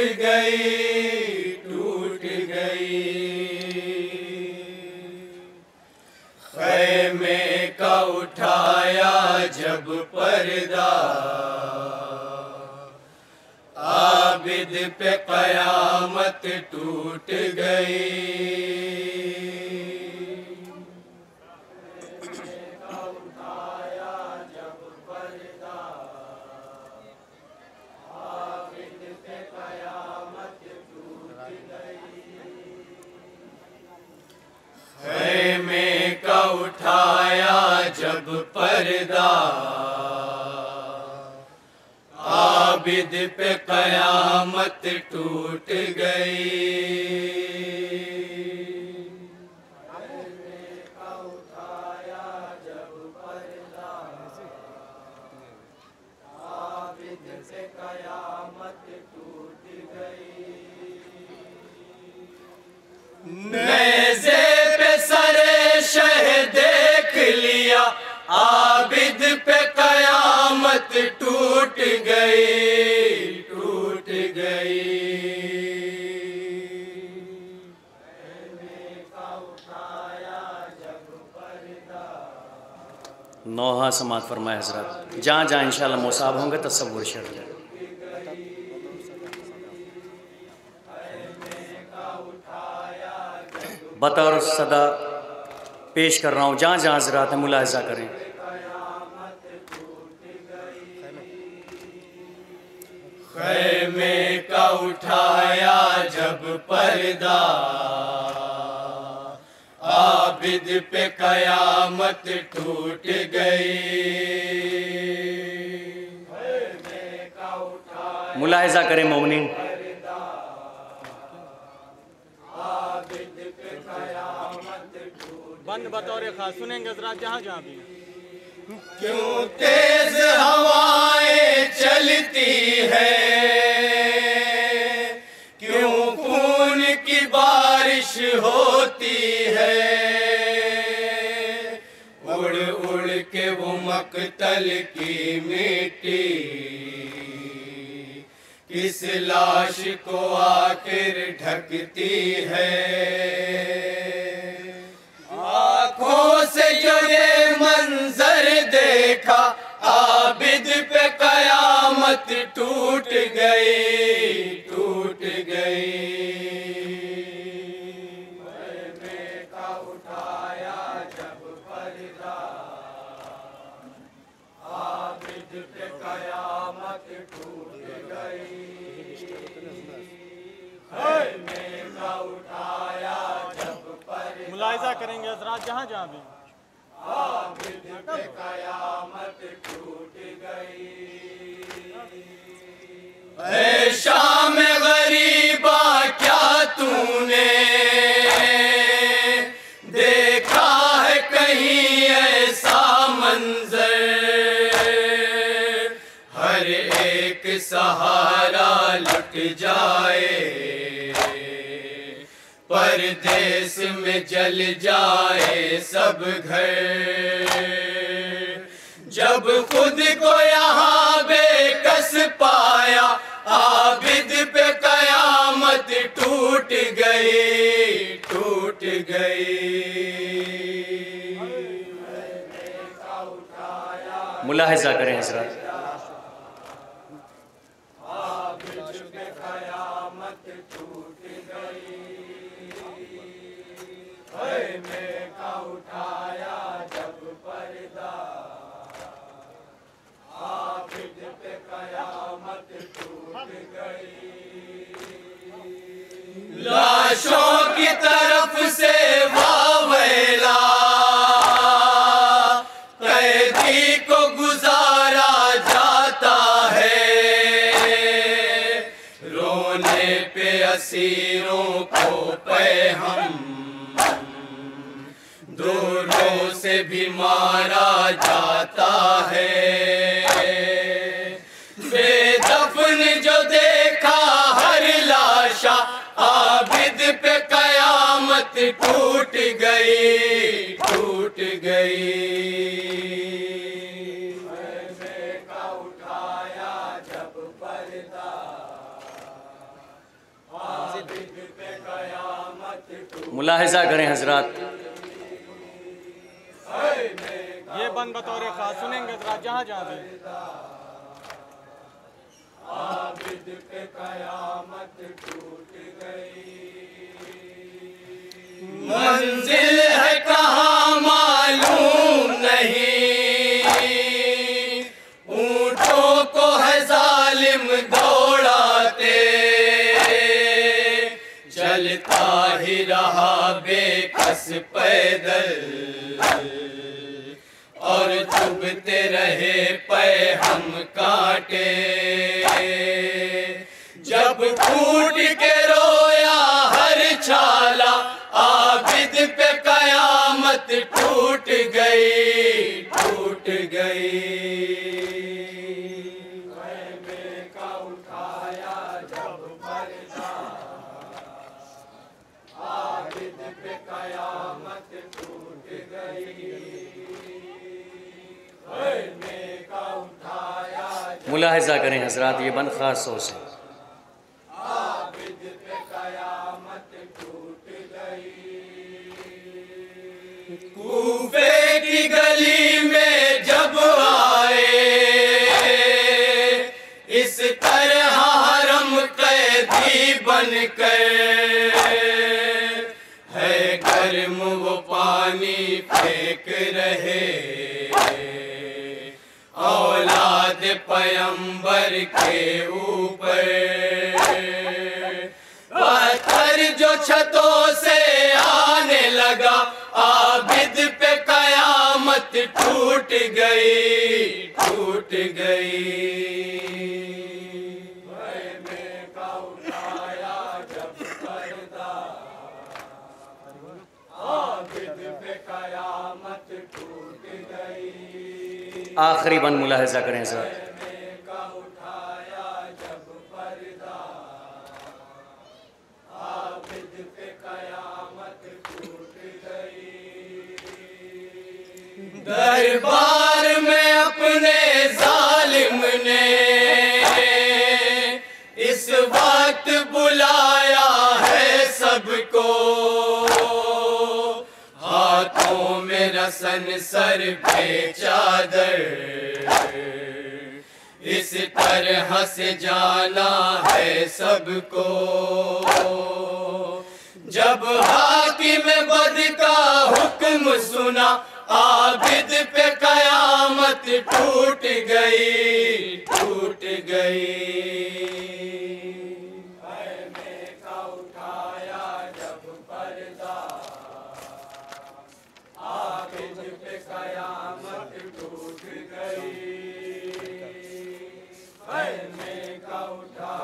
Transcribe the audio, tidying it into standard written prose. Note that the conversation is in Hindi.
टूट गई। ख़ैमे का उठाया जब पर्दा, आबिद पे क़यामत टूट गई। ख़ैमे का उठाया जब पर्दा, आबिद पे क़यामत टूट गई। ख़ैमे का उठाया जब पर्दा, आबिद पे क़यामत टूट गई। नेज़े पे सरे शह देख लिया, आबिद पे क़यामत टूट गई, टूट गई। नौहा समात फरमाए हज़रत, जहाँ जहाँ इंशाअल्लाह मुसाब होंगे तसव्वुर शेर जाए। बतौर सदा पेश कर रहा हूँ, जहाँ जहाँ हज़रात है मुलाहिज़ा करें। ख़ैमे का उठाया जब पर्दा, आबिद पे क़यामत टूट गई। मुलाहिज़ा करें मोमिनीन। बंद बतौर खास सुनेंगे हज़रात जहाँ जहाँ भी। क्यों तेज हवाएं चलती है, क्यों खून की बारिश होती है। उड़ उड़ के वो मक़तल की मिट्टी, किस लाश को आखिर ढकती है। आँखों से जो ये मंजर देखा, आबिद पे क़यामत टूट गई, टूट गई। ख़ैमे का उठाया जब पर्दा, आबिद पे क़यामत टूट गई। ख़ैमे का उठाया जब पर्दा, मुलाहिज़ा करेंगे हज़रात जहाँ जहाँ भी। आबिद पे क़यामत टूट गई। ऐ शाम गरीबा क्या तूने देखा है कहीं ऐसा मंज़र, हर एक सहारा लुट जाए, परदेस में जल जाए सब घर। जब खुद को यहाँ बेकस पाया, आबिद पे क़यामत टूट गई, टूट गई। मुलाहिज़ा करें हज़रात। आबिद पे क़यामत टूट गई। ख़ैमे का उठाया जब पर्दा, आबिद पे क़यामत टूट गई। लाशों की तरफ से वावेला, कैदी को गुजारा जाता है। रोने पे असीरों को पैहम, दूरों से भी मारा जाता है। बेदफन जो देखा हर लाशा, आबिद पे क़यामत टूट गई, टूट गई। ख़ैमे का उठाया जब पर्दा, मुलाहिजा करें हजरात। ये बंद बतौर खास सुनेंगे हजरात जहाँ जहाँ भी। आबिद पे कयामत टूट गई, मंजिल है कहाँ मालूम नहीं, ऊंटों को है जालिम दौड़ाते, चलता ही रहा बेकस पैदल और चुभते रहे पे हम कांटे, जब फूट के रोया हर छाला आबिद पे कयामत टूट गई, टूट गई। ख़ैमे का उठाया जब पर्दा, आबिद पे कयामत टूट गई, ख़ैमे का उठाया मुलाहिजा करें हजरात, ये बंद खास सोच है। आबिद पे कयामत टूट गई, कूफे की गली में जब आए इस तरह हरम कैदी बनकर, है गर्म वो पानी फेंक रहे औलाद पैगंबर के ऊपर, पत्थर जो छतों से आने लगा आबिद पे कयामत टूट गई, टूट गई। ख़ैमे का उठाया जब पर्दा, आबिद पे कयामत टूट गई, आखिरी बंद मुलाहिजा करें हजरात। ख़ैमे का उठाया जब पर्दा, आबिद पे कयामत टूट गई, दरबार में अपने जालिम ने इस वक्त बुलाया है सबको, हाथों में रसन सर पे चादर, इस तरह से जाना है सबको, जब हाकिम बद का हुक्म सुना आबिद पे कयामत टूट गई, टूट गई। ख़ैमे का उठाया जब पर्दा, आबिद पे कयामत टूट गई, ख़ैमे का उठाया